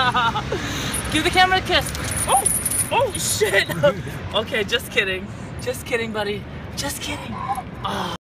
Give the camera a kiss. Oh, oh shit. Okay, just kidding. Just kidding, buddy. Just kidding. Oh.